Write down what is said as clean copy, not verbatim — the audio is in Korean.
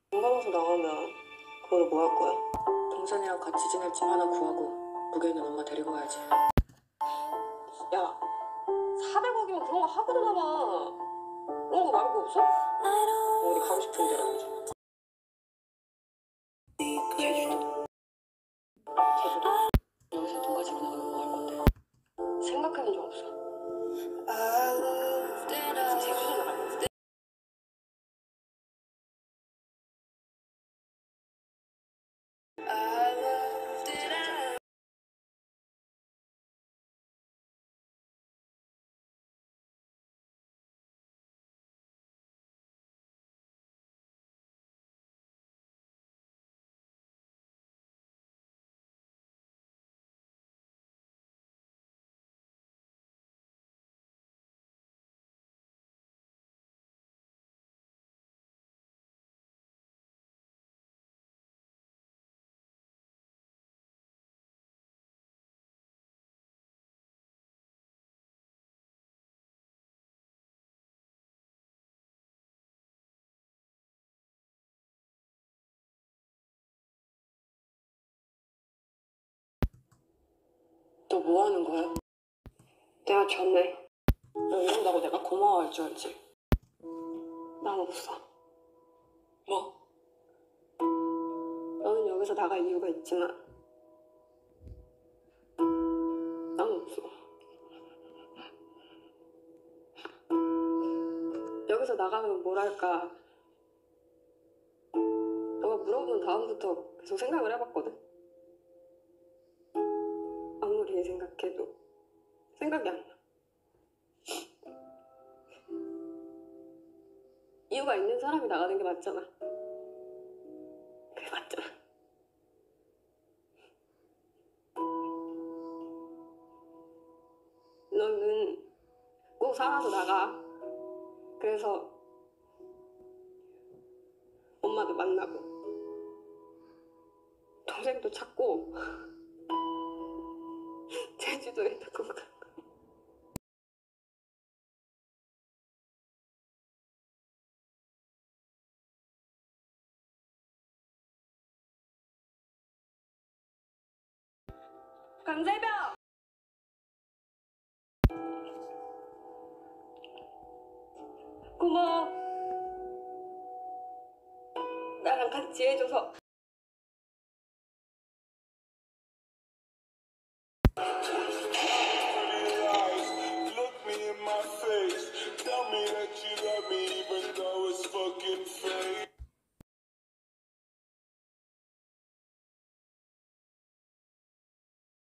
건강해서 나가면 그걸로 뭐 할 거야? 동생이랑 같이 지낼 집 하나 구하고 북에 있는 엄마 데리고 가야지. 야, 400억이면 그런 거 하고도 남아. 그런 거 말고 없어? 어디 가고 싶은 데라도. 제주도. 제주도? 여기서 돈 가지고 나가면 뭐 할 건데? 생각해본 적 없어. 제주도 나갈래. 너 뭐 하는 거야? 내가 전에 너 이런다고 내가 고마워할 줄 알지? 난 없어. 뭐? 너는 여기서 나갈 이유가 있지만 난 없어. 여기서 나가면 뭘 할까? 너가 물어본 다음부터 계속 생각을 해봤거든? 아무리 생각해도 생각이 안 나. 이유가 있는 사람이 나가는 게 맞잖아. 그게 맞잖아. 너는 꼭 살아서 나가. 그래서 엄마도 만나고 동생도 찾고 제주도에 두고 가. 강세벽! 고마워. 나랑 같이 해줘서.